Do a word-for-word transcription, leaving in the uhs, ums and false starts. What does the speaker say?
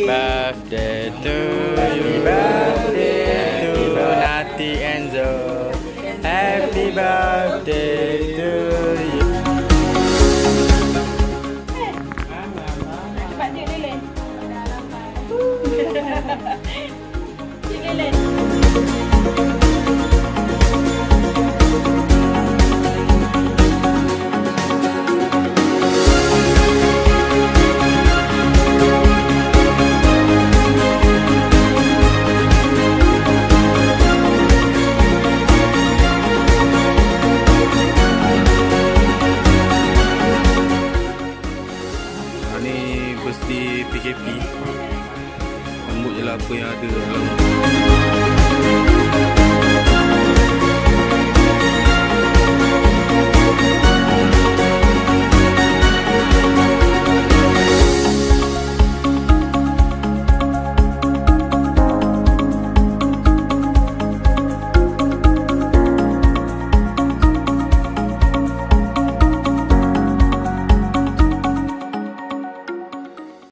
birthday to you. Birthday to Nati Enzo. Happy birthday to you. Cepat dia lilin. Cik lilin. Birthday P K P. Sambut je lah apa yang ada dalam